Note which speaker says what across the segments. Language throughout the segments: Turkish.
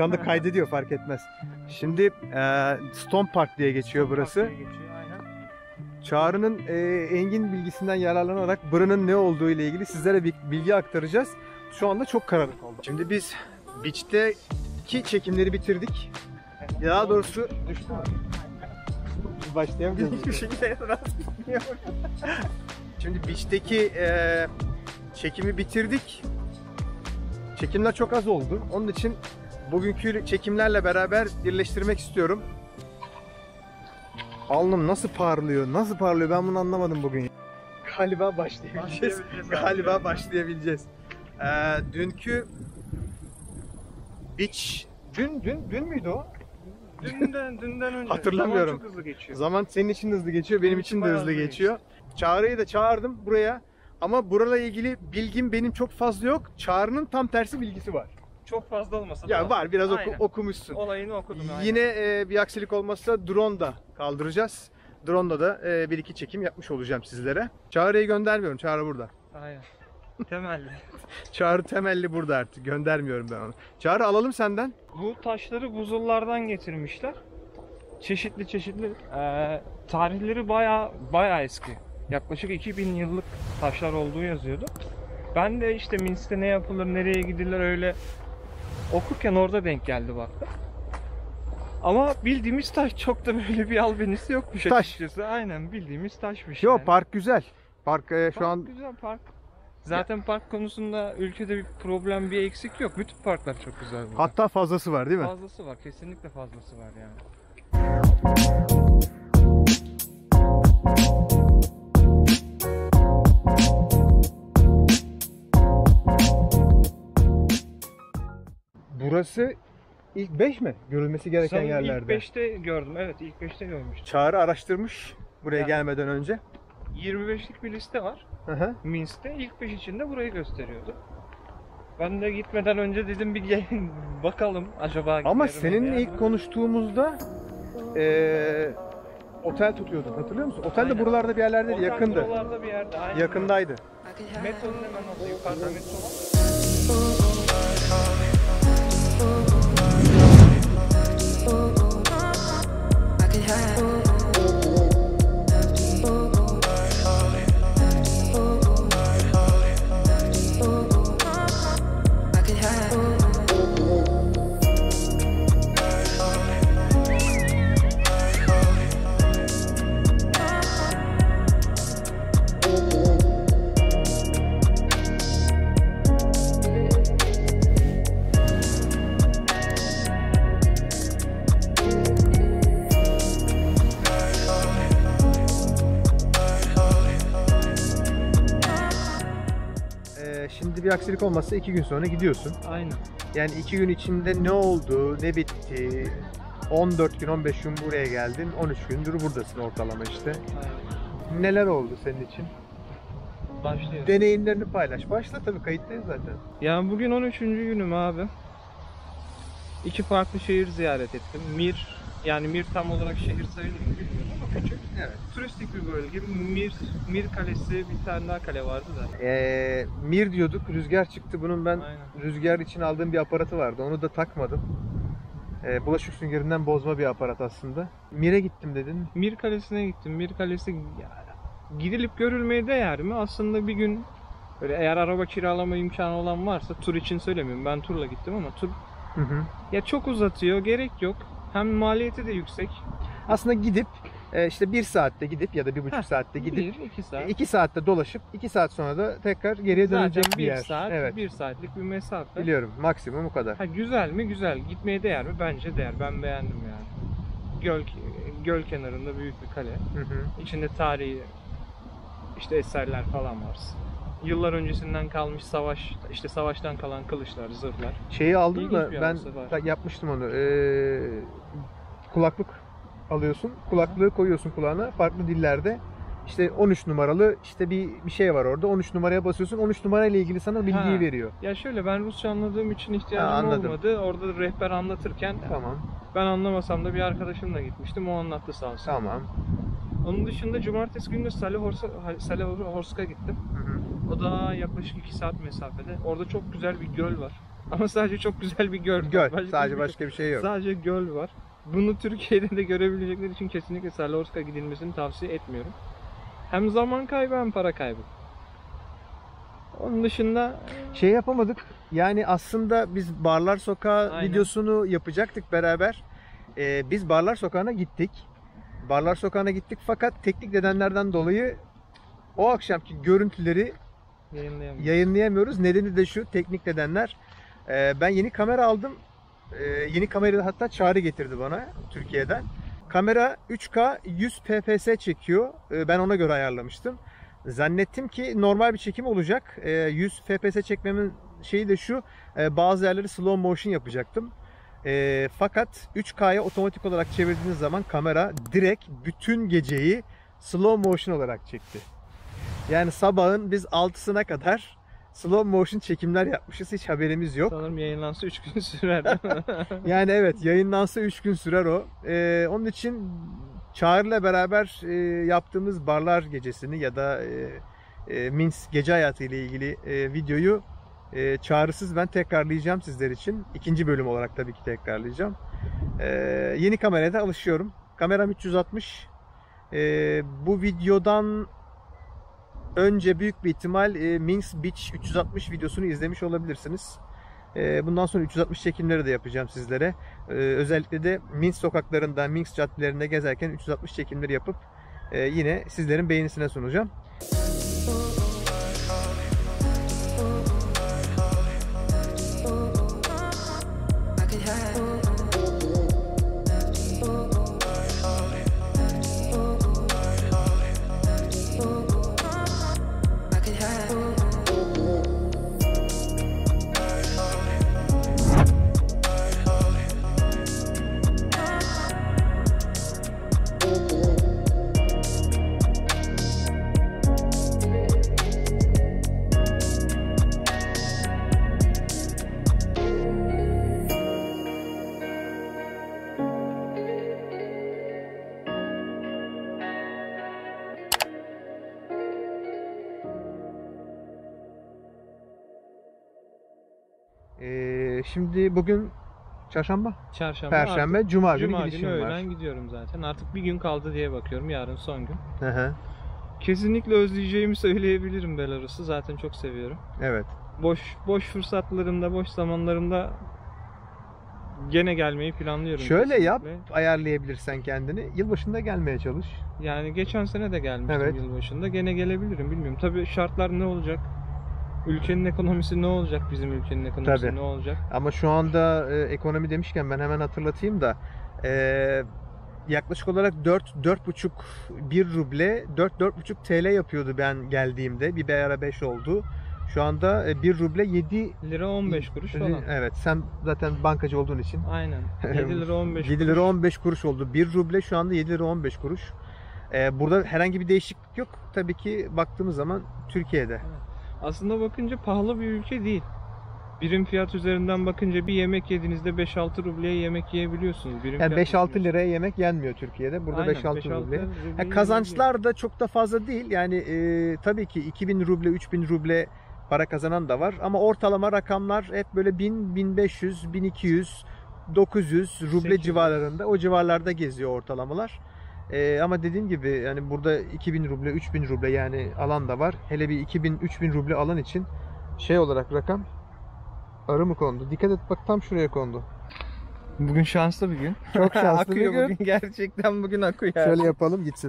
Speaker 1: anda kaydediyor, fark etmez. Şimdi Stone Park diye geçiyor burası.
Speaker 2: Park diye geçiyor, aynen.
Speaker 1: Çağrı'nın engin bilgisinden yararlanarak buranın ne olduğu ile ilgili sizlere bir bilgi aktaracağız. Şu anda çok karanlık oldu. Şimdi biz beach'teki çekimleri bitirdik. Daha doğrusu düştü mü? Başlayamayacağız.
Speaker 2: Hiçbir şekilde rast gitmiyor.
Speaker 1: Şimdi beach'teki çekimi bitirdik. Çekimler çok az oldu. Onun için bugünkü çekimlerle beraber birleştirmek istiyorum. Alnım nasıl parlıyor? Nasıl parlıyor? Ben bunu anlamadım bugün. Galiba başlayabileceğiz. Galiba başlayabileceğiz. Dünkü beach... Dün müydü o?
Speaker 2: Dünden önce.
Speaker 1: Hatırlamıyorum.
Speaker 2: Zaman çok hızlı geçiyor.
Speaker 1: Zaman senin için de hızlı geçiyor, benim için de
Speaker 2: bayağı
Speaker 1: hızlı
Speaker 2: hızlı
Speaker 1: geçiyor. Çağrı'yı da çağırdım buraya. Ama burayla ilgili bilgim benim çok fazla yok. Çağrı'nın tam tersi bilgisi var.
Speaker 2: Çok fazla olmasa da.
Speaker 1: Ya var, biraz
Speaker 2: Aynen.
Speaker 1: okumuşsun.
Speaker 2: Olayını okudum. Aynen.
Speaker 1: Yine bir aksilik olmazsa drone da kaldıracağız. Drone'da da bir iki çekim yapmış olacağım sizlere. Çağrı'yı göndermiyorum. Çağrı burada.
Speaker 2: Aynen. Temelli.
Speaker 1: Çağrı temelli burada artık. Göndermiyorum ben onu. Çağrı, alalım senden.
Speaker 2: Bu taşları buzullardan getirmişler. Çeşitli tarihleri bayağı eski. Yaklaşık 2000 yıllık taşlar olduğu yazıyordu. Ben de işte Minsk'te ne yapılır, nereye gidilir öyle okurken orada denk geldi baktım. Ama bildiğimiz taş, çok da böyle bir albenisi yokmuş
Speaker 1: Taş.
Speaker 2: açıkçası. Aynen, bildiğimiz taşmış.
Speaker 1: Yok,
Speaker 2: yani.
Speaker 1: park güzel. Park şu
Speaker 2: Park
Speaker 1: an
Speaker 2: güzel park. Zaten park konusunda ülkede bir problem, bir eksik yok. Bütün parklar çok güzel burada.
Speaker 1: hatta fazlası var değil mi?
Speaker 2: Fazlası var. Kesinlikle fazlası var yani.
Speaker 1: Burası ilk 5 mi? Görülmesi gereken
Speaker 2: Sanırım
Speaker 1: yerlerde.
Speaker 2: ilk 5'te gördüm. Evet, ilk 5'te görmüştüm.
Speaker 1: Çağrı araştırmış buraya
Speaker 2: Ya.
Speaker 1: gelmeden önce.
Speaker 2: 25'lik bir liste var.
Speaker 1: Hı hı.
Speaker 2: Minsk'te ilk 5 içinde burayı gösteriyordu. Ben de gitmeden önce dedim bir gelin bakalım acaba.
Speaker 1: Ama
Speaker 2: giderim
Speaker 1: seninle
Speaker 2: yani.
Speaker 1: ilk konuştuğumuzda otel tutuyordun, hatırlıyor musun? Otel de
Speaker 2: Aynen.
Speaker 1: buralarda bir yerlerdeydi,
Speaker 2: Otel
Speaker 1: yakındı.
Speaker 2: buralarda bir yerde. Aynen.
Speaker 1: Yakındaydı.
Speaker 2: Metronun hemen orada, yukarıda metro var.
Speaker 1: Şimdi bir aksilik olmazsa 2 gün sonra gidiyorsun.
Speaker 2: Aynen.
Speaker 1: Yani 2 gün içinde ne oldu, ne bitti? 14 gün, 15 gün buraya geldin, 13 gündür buradasın ortalama işte.
Speaker 2: Aynen.
Speaker 1: Neler oldu senin için?
Speaker 2: Başlıyor.
Speaker 1: Deneyimlerini paylaş. Başla, tabii kayıttayız zaten.
Speaker 2: Yani bugün 13. günüm abi. 2 farklı şehir ziyaret ettim. Yani Mir tam olarak şehir sayılır mı bilmiyorum ama küçük.
Speaker 1: Evet.
Speaker 2: Turistik bir bölge. Mir Kalesi, bir tane daha kale vardı da.
Speaker 1: Mir diyorduk, rüzgar çıktı. Bunun ben
Speaker 2: Aynen.
Speaker 1: rüzgar için aldığım bir aparatı vardı. Onu da takmadım. Bulaşık süngerinden bozma bir aparat aslında. Mir'e gittim dedin.
Speaker 2: Mir Kalesi'ne gittim. Mir Kalesi gidilip görülmeye değer mi? Aslında bir gün böyle, eğer araba kiralama imkanı olan varsa, tur için söylemiyorum. Ben turla gittim ama tur
Speaker 1: Hı hı.
Speaker 2: ya çok uzatıyor, gerek yok. Hem maliyeti de yüksek.
Speaker 1: Aslında gidip işte 1 saatte gidip ya da 1,5 saatte gidip
Speaker 2: 1-2 saat.
Speaker 1: 2 saatte dolaşıp 2 saat sonra da tekrar geriye dönecek
Speaker 2: Zaten
Speaker 1: bir yer.
Speaker 2: 1 saat,
Speaker 1: Evet.
Speaker 2: 1 saatlik bir mesafe.
Speaker 1: Biliyorum, maksimum bu kadar.
Speaker 2: Ha, güzel mi? Güzel. Gitmeye değer mi? Bence değer. Ben beğendim yani. Göl kenarında büyük bir kale.
Speaker 1: Hı hı.
Speaker 2: İçinde tarihi işte eserler falan var. Yıllar öncesinden kalmış savaştan kalan kılıçlar, zırhlar.
Speaker 1: Şeyi aldın
Speaker 2: İlginç
Speaker 1: mı?
Speaker 2: bir
Speaker 1: Ben
Speaker 2: havası var.
Speaker 1: yapmıştım onu. Kulaklık alıyorsun. Kulaklığı koyuyorsun kulağına. Farklı dillerde. İşte 13 numaralı işte bir şey var orada. 13 numaraya basıyorsun. 13 numarayla ilgili sana bilgiyi
Speaker 2: Ha.
Speaker 1: veriyor.
Speaker 2: Ya şöyle, ben Rusça anladığım için ihtiyacım
Speaker 1: anladım.
Speaker 2: olmadı. Orada rehber anlatırken
Speaker 1: Tamam.
Speaker 2: ben anlamasam da bir arkadaşımla gitmiştim. O anlattı sağ olsun.
Speaker 1: Tamam.
Speaker 2: Onun dışında cumartesi günü de Salihorsk'a gittim.
Speaker 1: Hı hı.
Speaker 2: O da yaklaşık 2 saat mesafede. Orada çok güzel bir göl var. Ama sadece çok güzel bir göl.
Speaker 1: Göl.
Speaker 2: Başka
Speaker 1: Sadece
Speaker 2: bir-
Speaker 1: başka bir şey yok.
Speaker 2: Sadece göl var. Bunu Türkiye'de de görebilecekler için kesinlikle Salorska gidilmesini tavsiye etmiyorum. Hem zaman kaybı hem para kaybı. Onun dışında
Speaker 1: Şey yapamadık. Yani aslında biz Barlar Sokağı
Speaker 2: Aynen.
Speaker 1: videosunu yapacaktık beraber. Biz Barlar Sokağı'na gittik. Barlar Sokağı'na gittik fakat teknik nedenlerden dolayı o akşamki görüntüleri
Speaker 2: yayınlayamıyorum.
Speaker 1: yayınlayamıyoruz. Nedeni de şu, teknik nedenler. Ben yeni kamera aldım. Yeni kamerayı da hatta Çağrı getirdi bana Türkiye'den. Kamera 3K 100 fps çekiyor. Ben ona göre ayarlamıştım. Zannettim ki normal bir çekim olacak. 100 fps çekmemin şeyi de şu. Bazı yerleri slow motion yapacaktım. Fakat 3K'ya otomatik olarak çevirdiğiniz zaman kamera direkt bütün geceyi slow motion olarak çekti. Yani sabahın biz 6'sına kadar slow motion çekimler yapmışız. Hiç haberimiz yok.
Speaker 2: Sanırım yayınlansa 3 gün sürer değil mi?
Speaker 1: Yani evet, yayınlansa 3 gün sürer o. Onun için Çağrı'yla beraber yaptığımız barlar gecesini ya da Minsk gece hayatı ile ilgili videoyu Çağrısız ben tekrarlayacağım sizler için. İkinci bölüm olarak tabii ki tekrarlayacağım. Yeni kameraya da alışıyorum. Kameram 360. Bu videodan önce büyük bir ihtimal Minsk Beach 360 videosunu izlemiş olabilirsiniz. Bundan sonra 360 çekimleri de yapacağım sizlere. Özellikle de Minsk sokaklarında, Minsk caddelerinde gezerken 360 çekimleri yapıp yine sizlerin beğenisine sunacağım. Şimdi bugün çarşamba,
Speaker 2: Çarşamba,
Speaker 1: perşembe,
Speaker 2: artık
Speaker 1: cuma günü
Speaker 2: Cuma günü
Speaker 1: gidişim var.
Speaker 2: öğlen gidiyorum zaten. Artık bir gün kaldı diye bakıyorum. Yarın son gün.
Speaker 1: Hı hı.
Speaker 2: Kesinlikle özleyeceğimi söyleyebilirim Belarus'u. Zaten çok seviyorum.
Speaker 1: Evet.
Speaker 2: Boş fırsatlarımda, boş zamanlarımda gene gelmeyi planlıyorum.
Speaker 1: Şöyle yap,
Speaker 2: kesinlikle.
Speaker 1: ayarlayabilirsen kendini. Yılbaşında gelmeye çalış.
Speaker 2: Yani geçen sene de gelmiştim
Speaker 1: Evet.
Speaker 2: yılbaşında. Gene gelebilirim, bilmiyorum. Tabii şartlar ne olacak? Ülkenin ekonomisi ne olacak? Bizim ülkenin ekonomisi
Speaker 1: Tabii.
Speaker 2: ne olacak?
Speaker 1: Ama şu anda ekonomi demişken ben hemen hatırlatayım da yaklaşık olarak 4-4,5 1 ruble 4-4,5 TL yapıyordu ben geldiğimde. Bir ara 5 oldu. Şu anda 1 ruble 7
Speaker 2: Lira 15 kuruş falan.
Speaker 1: Evet, sen zaten bankacı olduğun için.
Speaker 2: Aynen. 7 lira 15
Speaker 1: 7
Speaker 2: kuruş.
Speaker 1: lira 15 kuruş oldu. 1 ruble şu anda 7 lira 15 kuruş. Burada herhangi bir değişiklik yok. Tabii ki baktığımız zaman Türkiye'de.
Speaker 2: Aslında bakınca pahalı bir ülke değil. Birim fiyat üzerinden bakınca bir yemek yediğinizde 5-6 rubleye yemek yiyebiliyorsunuz. Birim
Speaker 1: Yani
Speaker 2: fiyat
Speaker 1: 5-6
Speaker 2: üzerinden.
Speaker 1: liraya yemek yenmiyor Türkiye'de. Burada
Speaker 2: Aynen,
Speaker 1: 5-6 ruble.
Speaker 2: rubleye
Speaker 1: Kazançlar da çok da fazla değil. Yani tabii ki 2000 ruble, 3000 ruble para kazanan da var. Ama ortalama rakamlar hep böyle 1000, 1500, 1200, 900 ruble
Speaker 2: 800.
Speaker 1: civarlarında. O civarlarda geziyor ortalamalar. Ama dediğim gibi yani burada 2000 ruble, 3000 ruble yani alan da var. Hele bir 2000, 3000 ruble alan için şey olarak rakam arı mı kondu? Dikkat et bak, tam şuraya kondu.
Speaker 2: Bugün şanslı bir gün.
Speaker 1: Çok şanslı
Speaker 2: akıyor
Speaker 1: bir gün.
Speaker 2: bugün. Gerçekten bugün akıyor.
Speaker 1: Şöyle yapalım gitsin.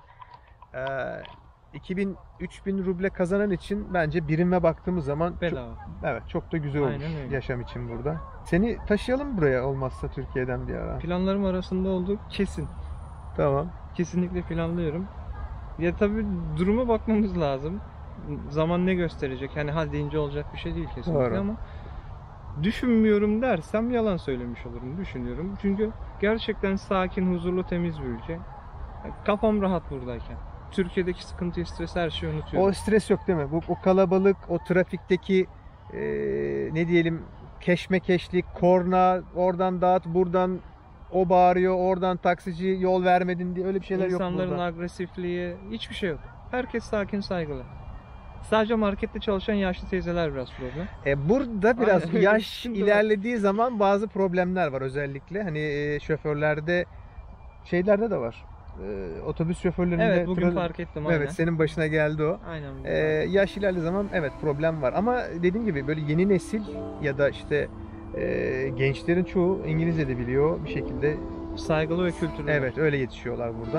Speaker 1: 2000-3000 ruble kazanan için bence birime baktığımız zaman
Speaker 2: Bedava.
Speaker 1: evet, çok da güzel olmuş
Speaker 2: Aynen öyle.
Speaker 1: yaşam için burada. Seni taşıyalım buraya olmazsa Türkiye'den bir ara.
Speaker 2: Planlarım arasında olduğu kesin.
Speaker 1: Tamam.
Speaker 2: Kesinlikle planlıyorum. Ya tabii duruma bakmamız lazım. Zaman ne gösterecek? Hani ha deyince olacak bir şey değil kesinlikle
Speaker 1: Doğru.
Speaker 2: ama düşünmüyorum dersem yalan söylemiş olurum. Düşünüyorum. Çünkü gerçekten sakin, huzurlu, temiz bir ülke. Kafam rahat buradayken. Türkiye'deki sıkıntı, stres, her şeyi unutuyorum.
Speaker 1: O stres yok değil mi? O kalabalık, o trafikteki ne diyelim keşmekeşlik, korna, oradan dağıt, buradan o bağırıyor, oradan taksici yol vermedin diye öyle bir şeyler yok
Speaker 2: İnsanların
Speaker 1: burada.
Speaker 2: agresifliği, hiçbir şey yok. Herkes sakin, saygılı. Sadece markette çalışan yaşlı teyzeler biraz problem.
Speaker 1: Burada biraz
Speaker 2: Aynen, öyle bir
Speaker 1: yaş
Speaker 2: sıkıntı var.
Speaker 1: ilerlediği zaman bazı problemler var özellikle. Hani şoförlerde şeylerde de var. Otobüs şoförlerinde
Speaker 2: Evet, bugün
Speaker 1: tra-
Speaker 2: fark ettim aynen.
Speaker 1: Evet, senin başına geldi o.
Speaker 2: Aynen.
Speaker 1: Yaş ilerlediği zaman evet problem var. Ama dediğim gibi böyle yeni nesil ya da işte gençlerin çoğu İngilizce de biliyor bir şekilde.
Speaker 2: Saygılı ve kültürlü.
Speaker 1: Evet, öyle yetişiyorlar burada.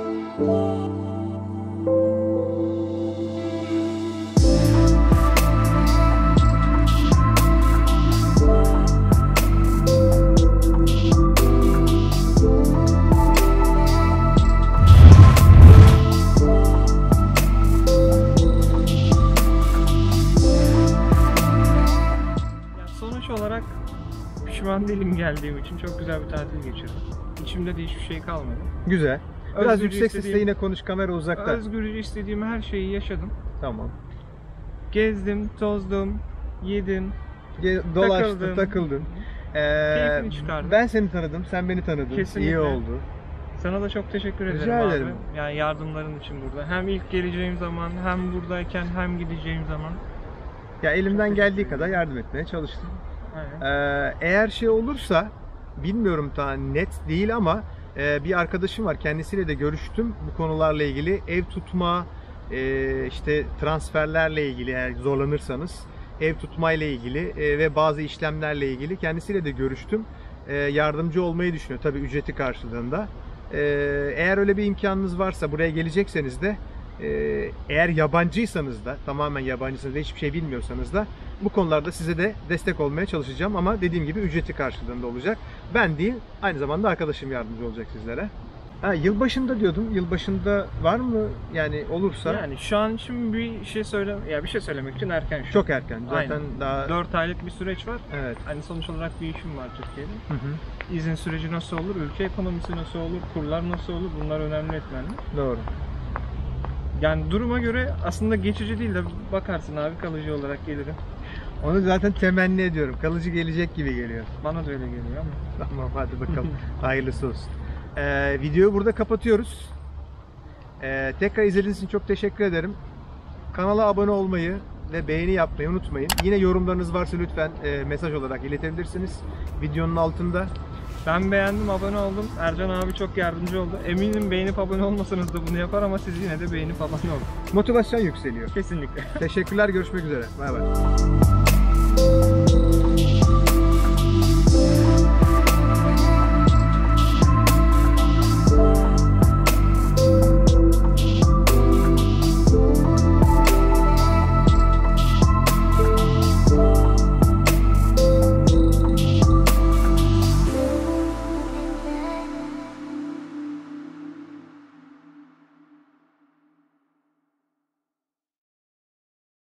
Speaker 2: Yani sonuç olarak pişman değilim geldiğim için. Çok güzel bir tatil geçirdim. İçimde de hiçbir şey kalmadı.
Speaker 1: Güzel. Biraz
Speaker 2: Özgürce
Speaker 1: yüksek sesle
Speaker 2: istediğim-
Speaker 1: yine konuş, kamera uzakta.
Speaker 2: Özgürce istediğim her şeyi yaşadım.
Speaker 1: Tamam.
Speaker 2: Gezdim, tozdum, yedim.
Speaker 1: Dolaştın,
Speaker 2: Takıldım.
Speaker 1: takıldın.
Speaker 2: Keyfini çıkardım.
Speaker 1: Ben seni tanıdım, sen beni tanıdın.
Speaker 2: Kesinlikle.
Speaker 1: İyi oldu.
Speaker 2: Sana da çok teşekkür
Speaker 1: Rica
Speaker 2: ederim
Speaker 1: ederim.
Speaker 2: abi. Yani yardımların için burada. Hem ilk geleceğim zaman, hem buradayken, hem gideceğim zaman.
Speaker 1: Ya elimden geldiği kadar yardım etmeye çalıştım.
Speaker 2: Aynen.
Speaker 1: Eğer şey olursa, bilmiyorum daha net değil ama bir arkadaşım var. Kendisiyle de görüştüm bu konularla ilgili. Ev tutma, işte transferlerle ilgili eğer zorlanırsanız, ev tutmayla ilgili ve bazı işlemlerle ilgili kendisiyle de görüştüm. Yardımcı olmayı düşünüyor tabii ücreti karşılığında. Eğer öyle bir imkanınız varsa buraya gelecekseniz de eğer yabancıysanız da tamamen yabancısınız ve hiçbir şey bilmiyorsanız da bu konularda size de destek olmaya çalışacağım ama dediğim gibi ücreti karşılığında olacak. Ben değil, aynı zamanda arkadaşım yardımcı olacak sizlere. Yılbaşında diyordum. Yılbaşında var mı yani olursa?
Speaker 2: Yani şu an için bir şey söylemek için erken şu.
Speaker 1: Çok erken. Zaten
Speaker 2: Aynen.
Speaker 1: daha
Speaker 2: 4 aylık bir süreç var.
Speaker 1: evet.
Speaker 2: Hani sonuç olarak bir işim var Türkiye'de.
Speaker 1: Hı hı.
Speaker 2: İzin süreci nasıl olur, ülke ekonomisi nasıl olur, kurlar nasıl olur, bunlar önemli etmenler.
Speaker 1: Doğru.
Speaker 2: Yani duruma göre aslında geçici değil de bakarsın abi, kalıcı olarak gelirim.
Speaker 1: Onu zaten temenni ediyorum. Kalıcı gelecek gibi geliyor.
Speaker 2: Bana da öyle geliyor ama.
Speaker 1: Tamam, hadi bakalım. Hayırlısı olsun. Videoyu burada kapatıyoruz. Tekrar izlediğiniz için çok teşekkür ederim. Kanala abone olmayı ve beğeni yapmayı unutmayın. Yine yorumlarınız varsa lütfen mesaj olarak iletebilirsiniz. Videonun altında.
Speaker 2: Ben beğendim, abone oldum. Ercan abi çok yardımcı oldu. Eminim beğenip abone olmasanız da bunu yapar ama siz yine de beğenip abone olun.
Speaker 1: Motivasyon yükseliyor.
Speaker 2: Kesinlikle.
Speaker 1: Teşekkürler. Görüşmek üzere. Bay bay.